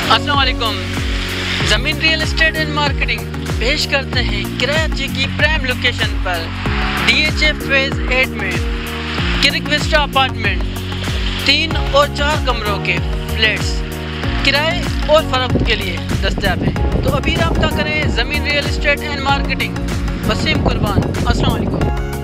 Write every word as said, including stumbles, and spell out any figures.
अस्सलाम वालेकुम। ज़मीन रियल एस्टेट एंड मार्केटिंग पेश करते हैं कराची की प्राइम लोकेशन पर D H A phase eight में किरिक विस्टा अपार्टमेंट तीन और चार कमरों के फ्लैट्स किराए और फरोख्त के लिए दस्तयाब हैं। तो अभी रब्ता करें ज़मीन real estate and marketing Waseem Qurban. अस्सलाम वालेकुम।